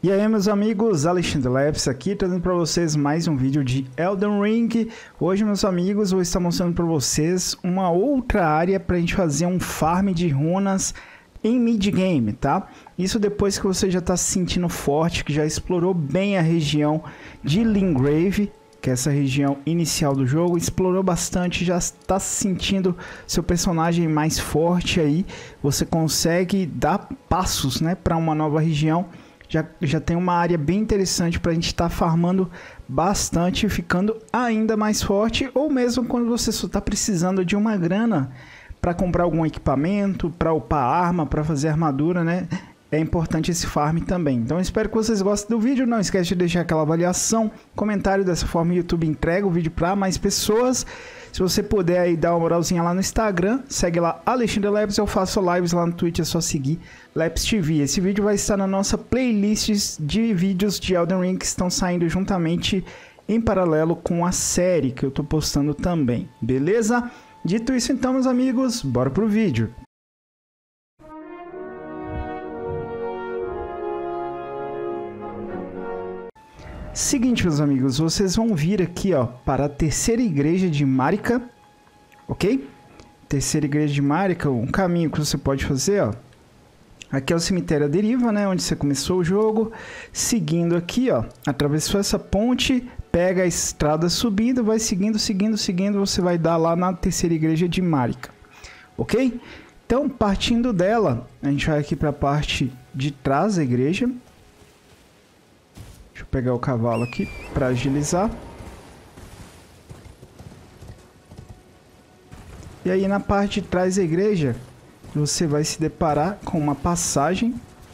E aí, meus amigos, Alexandre Labs aqui, trazendo para vocês mais um vídeo de Elden Ring. Hoje, meus amigos, eu vou estar mostrando para vocês uma outra área para a gente fazer um farm de runas em mid-game, tá? Isso depois que você já está se sentindo forte, que já explorou bem a região de Limgrave, que é essa região inicial do jogo, explorou bastante, já está se sentindo seu personagem mais forte aí, você consegue dar passos, né, para uma nova região. Já tem uma área bem interessante para a gente estar farmando bastante, ficando ainda mais forte, ou mesmo quando você só está precisando de uma grana para comprar algum equipamento, para upar arma, para fazer armadura, né? É importante esse farm também. Então eu espero que vocês gostem do vídeo. Não esquece de deixar aquela avaliação, comentário. Dessa forma o YouTube entrega o vídeo para mais pessoas. Se você puder aí dar uma moralzinha lá no Instagram, segue lá Alexandre Labs. Eu faço lives lá no Twitch, é só seguir Labs TV. Esse vídeo vai estar na nossa playlist de vídeos de Elden Ring que estão saindo juntamente em paralelo com a série que eu tô postando também. Beleza? Dito isso então, meus amigos, bora pro vídeo. Seguinte, meus amigos, vocês vão vir aqui, ó, para a terceira igreja de Marika, ok? Terceira igreja de Marika, um caminho que você pode fazer, ó. Aqui é o cemitério à deriva, né, onde você começou o jogo. Seguindo aqui, ó, atravessou essa ponte, pega a estrada subindo, vai seguindo, você vai dar lá na terceira igreja de Marika, ok? Então, partindo dela, a gente vai aqui para a parte de trás da igreja. Deixa eu pegar o cavalo aqui para agilizar. E aí na parte de trás da igreja, você vai se deparar com uma passagem.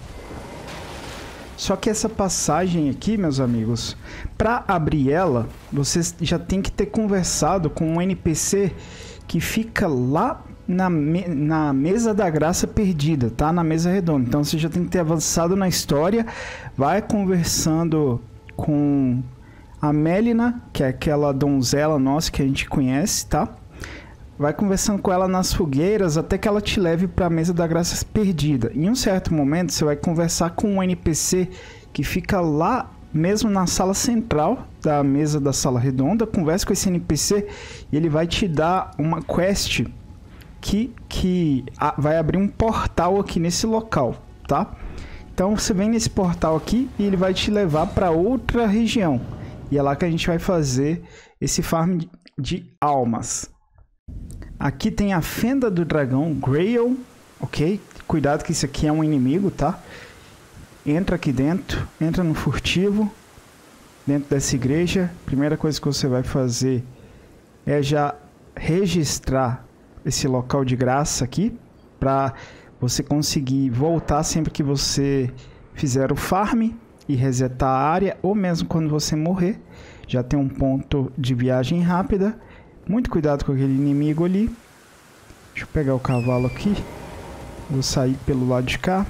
Só que essa passagem aqui, meus amigos, para abrir ela, você já tem que ter conversado com um NPC que fica lá na mesa da graça perdida, tá? Na mesa redonda. Então você já tem que ter avançado na história, vai conversando com a Melina, que é aquela donzela nossa que a gente conhece, tá? Vai conversando com ela nas fogueiras até que ela te leve para a mesa da graça perdida. Em um certo momento você vai conversar com um NPC que fica lá mesmo na sala central da mesa da sala redonda. Conversa com esse NPC e ele vai te dar uma quest que vai abrir um portal aqui nesse local, tá? Então você vem nesse portal aqui e ele vai te levar para outra região. E é lá que a gente vai fazer esse farm de almas. Aqui tem a fenda do dragão Grail, ok? Cuidado que isso aqui é um inimigo, tá? Entra aqui dentro, entra no furtivo, dentro dessa igreja. Primeira coisa que você vai fazer é já registrar esse local de graça aqui, para você conseguir voltar sempre que você fizer o farm e resetar a área, ou mesmo quando você morrer. Já tem um ponto de viagem rápida. Muito cuidado com aquele inimigo ali. Deixa eu pegar o cavalo aqui. Vou sair pelo lado de cá.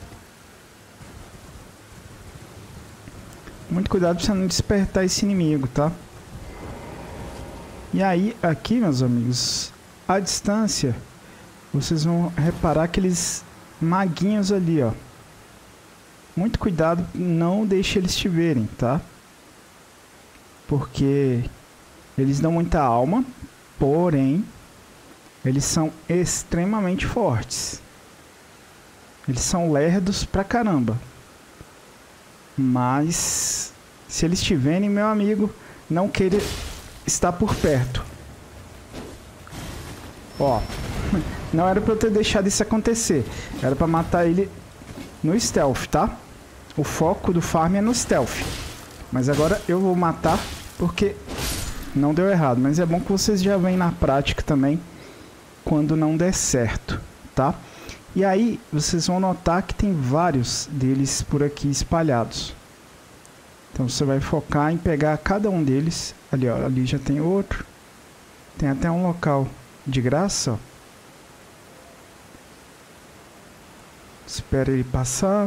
Muito cuidado para você não despertar esse inimigo, tá? E aí, aqui, meus amigos, à distância, vocês vão reparar aqueles maguinhos ali, ó. Muito cuidado, não deixe eles te verem, tá? Porque eles dão muita alma, porém, eles são extremamente fortes. Eles são lerdos pra caramba. Mas, se eles te verem, meu amigo, não queira estar por perto. Ó, não era pra eu ter deixado isso acontecer. Era pra matar ele no stealth, tá? O foco do farm é no stealth. Mas agora eu vou matar porque não deu errado. Mas é bom que vocês já veem na prática também quando não der certo, tá? E aí vocês vão notar que tem vários deles por aqui espalhados. Então você vai focar em pegar cada um deles. Ali, ó, ali já tem outro. Tem até um local de graça, ó. Espera ele passar.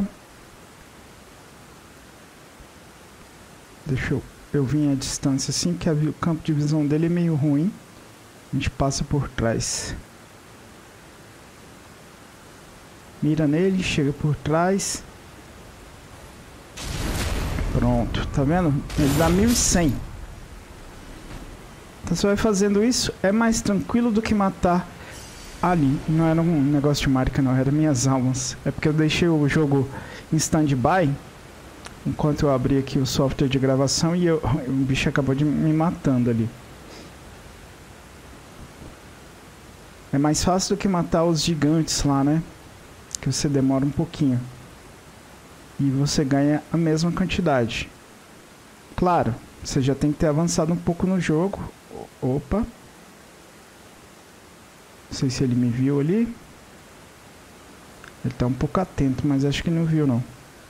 Deixa eu vir à distância assim, que o campo de visão dele é meio ruim. A gente passa por trás. Mira nele, chega por trás. Pronto, tá vendo? Ele dá 1100. Então você vai fazendo isso, é mais tranquilo do que matar ali. Não era um negócio de marca não, era minhas almas. É porque eu deixei o jogo em stand-by enquanto eu abri aqui o software de gravação e o bicho acabou de me matando ali. É mais fácil do que matar os gigantes lá, né? Que você demora um pouquinho. E você ganha a mesma quantidade. Claro, você já tem que ter avançado um pouco no jogo. Opa. Não sei se ele me viu ali. Ele tá um pouco atento, mas acho que não viu não.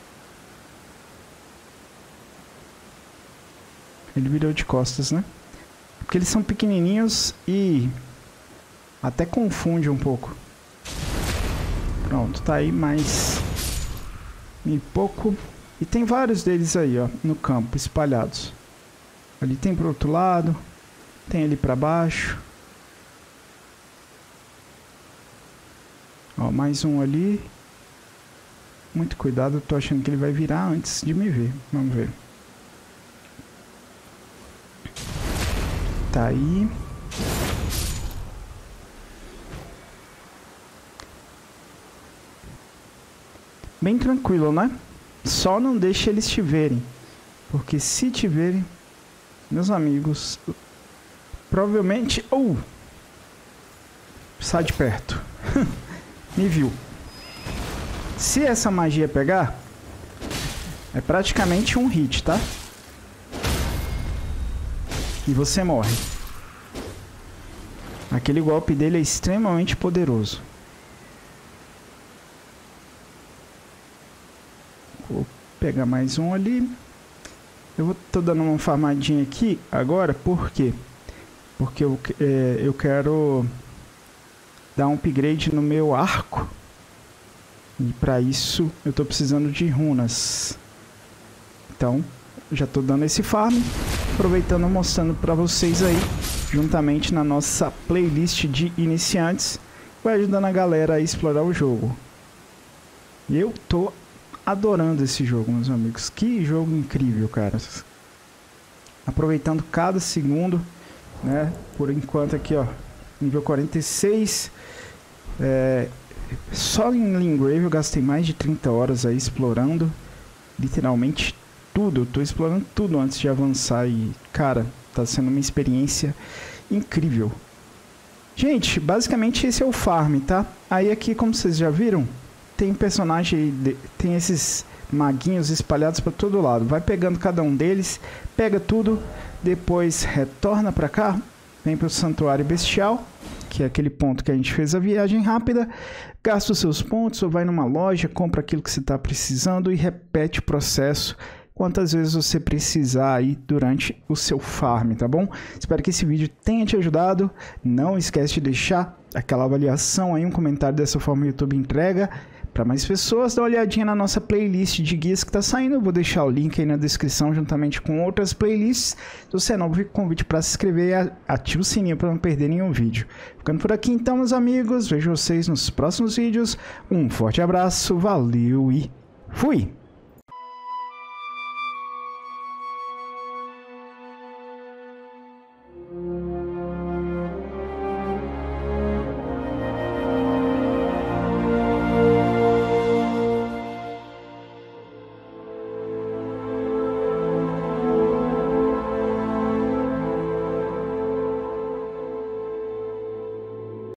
Ele virou de costas, né? Porque eles são pequenininhos e até confunde um pouco. Pronto, tá aí mais e pouco. E tem vários deles aí, ó, no campo, espalhados. Ali tem pro outro lado. Tem ali pra baixo. Ó, mais um ali. Muito cuidado, eu tô achando que ele vai virar antes de me ver. Vamos ver. Tá aí. Bem tranquilo, né? Só não deixe eles te verem. Porque se te verem, meus amigos, provavelmente... sai de perto. Me viu. Se essa magia pegar, é praticamente um hit, tá? E você morre. Aquele golpe dele é extremamente poderoso. Vou pegar mais um ali. Tô dando uma farmadinha aqui agora, por quê? Porque eu quero dar um upgrade no meu arco. E para isso eu tô precisando de runas. Então, já tô dando esse farm, aproveitando, mostrando para vocês aí, juntamente na nossa playlist de iniciantes, vai ajudando a galera a explorar o jogo. E eu tô adorando esse jogo, meus amigos. Que jogo incrível, cara. Aproveitando cada segundo, né? Por enquanto aqui, ó, nível 46. Só em Limgrave eu gastei mais de 30 horas aí explorando literalmente tudo. Eu tô explorando tudo antes de avançar e, cara, tá sendo uma experiência incrível. Gente, basicamente esse é o farm, tá? Aí aqui, como vocês já viram, tem personagem, tem esses maguinhos espalhados para todo lado. Vai pegando cada um deles, pega tudo, depois retorna para cá, vem para o Santuário Bestial, que é aquele ponto que a gente fez a viagem rápida, gasta os seus pontos ou vai numa loja, compra aquilo que você está precisando e repete o processo quantas vezes você precisar aí durante o seu farm, tá bom? Espero que esse vídeo tenha te ajudado. Não esquece de deixar aquela avaliação aí, um comentário, dessa forma o YouTube entrega para mais pessoas. Dá uma olhadinha na nossa playlist de guias que está saindo. Eu vou deixar o link aí na descrição juntamente com outras playlists. Se você é novo, fica o convite para se inscrever e ative o sininho para não perder nenhum vídeo. Ficando por aqui então, meus amigos. Vejo vocês nos próximos vídeos. Um forte abraço, valeu e fui!